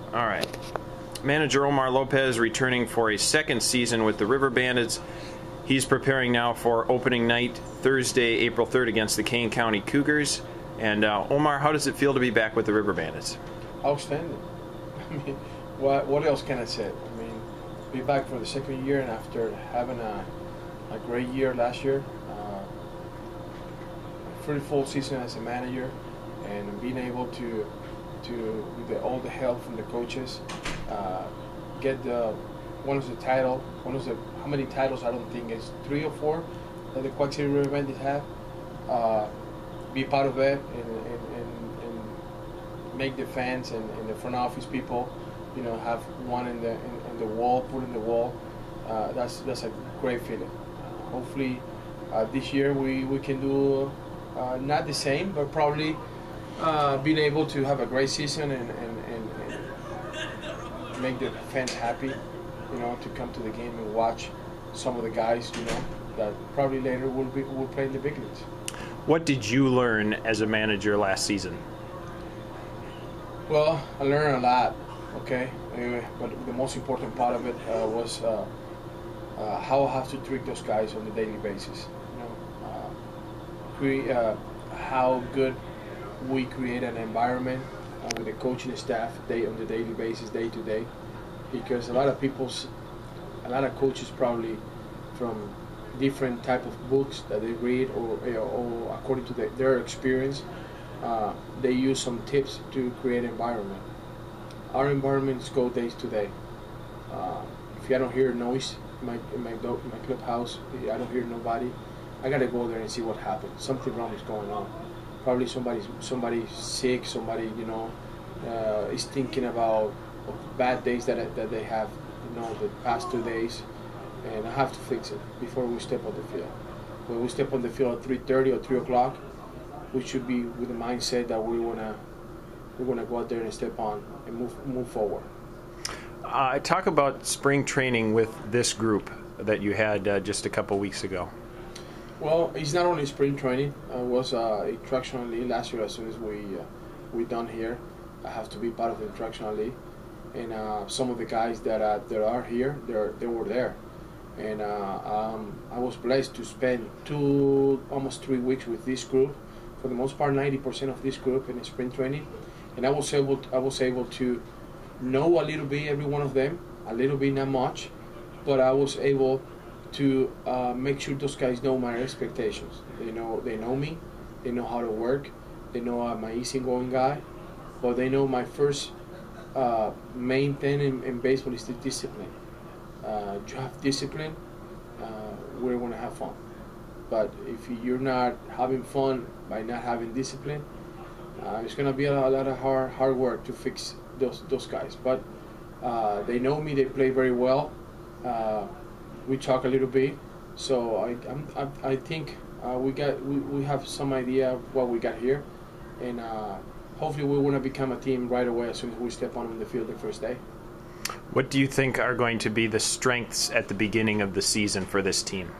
All right. Manager Omar Lopez returning for a second season with the River Bandits. He's preparing now for opening night Thursday, April 3rd against the Kane County Cougars. And Omar, how does it feel to be back with the River Bandits? Outstanding. I mean, what else can I say? I mean, be back for the second year, and after having a great year last year, a pretty full season as a manager, and being able to with all the help from the coaches, get how many titles? I don't think it's 3 or 4 that the Quad City River Bandits have. Be part of it and make the fans and the front office people, have one in the wall, put in the wall. That's a great feeling. Hopefully, this year we can do not the same, but probably being able to have a great season and make the fans happy, to come to the game and watch some of the guys, that probably later will play in the big leagues. What did you learn as a manager last season? Well, I learned a lot, okay? But the most important part of it was how I have to treat those guys on a daily basis. How good we create an environment with the coaching staff on the daily basis, day to day, because a lot of coaches probably from different type of books that they read or according to their experience, they use some tips to create environment. Our environments go day to day. If I don't hear noise in my clubhouse, I don't hear nobody, I gotta go there and see what happened. Something wrong is going on. Probably somebody's sick. Somebody is thinking about bad days that they have, the past 2 days, and I have to fix it before we step on the field. When we step on the field at 3:30 or 3 o'clock, we should be with the mindset that we're gonna go out there and step on and move forward. Talk about spring training with this group that you had just a couple weeks ago. Well, it's not only spring training. It was instructional league last year. As soon as we done here, I have to be part of the instructional league, and some of the guys that are here, they were there, and I was blessed to spend almost 3 weeks with this group. For the most part, 90% of this group in spring training, and I was able to know a little bit every one of them, a little bit, not much, but I was able to make sure those guys know my expectations. They know me, they know how to work, they know I'm an easygoing guy, but they know my first main thing in baseball is the discipline. You have discipline, we're going to have fun. But if you're not having fun by not having discipline, it's going to be a lot of hard work to fix those guys. But they know me, they play very well. We talk a little bit, so I think we have some idea of what we got here, and hopefully we want to become a team right away as soon as we step on the field the first day. What do you think are going to be the strengths at the beginning of the season for this team?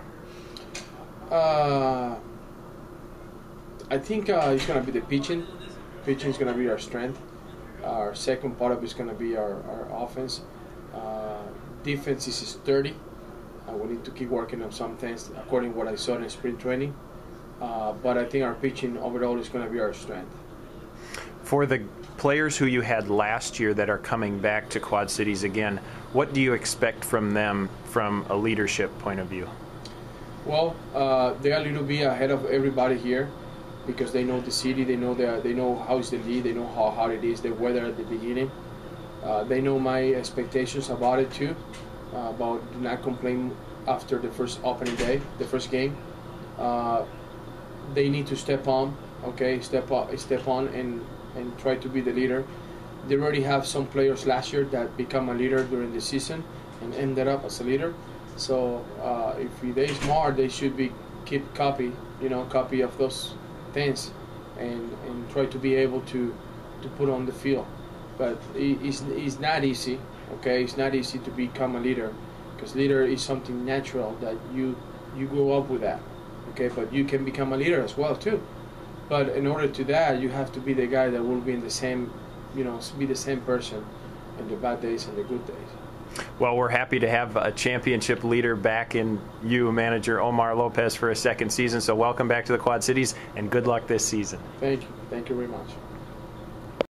I think it's going to be the pitching. Pitching is going to be our strength. Our second part of it is going to be our offense. Defense is sturdy. We need to keep working on some things according to what I saw in spring training. But I think our pitching overall is going to be our strength. For the players who you had last year that are coming back to Quad Cities again, what do you expect from them from a leadership point of view? Well, they're a little bit ahead of everybody here because they know the city, they know how is the league, they know how hard it is, the weather at the beginning. They know my expectations about it too. About not complain after the first opening day, the first game. They need to step on, step on and try to be the leader. They already have some players last year that become a leader during the season and ended up as a leader. So if they smart, they should keep copy of those things and try to be able to put on the field. But it's not easy. Okay, it's not easy to become a leader because leader is something natural that you grow up with that. Okay, but you can become a leader as well too. But in order to that, you have to be the guy that will be in the same, be the same person the bad days and the good days. Well, we're happy to have a championship leader back in you, manager Omar Lopez, for a second season. So welcome back to the Quad Cities, and good luck this season. Thank you. Thank you very much.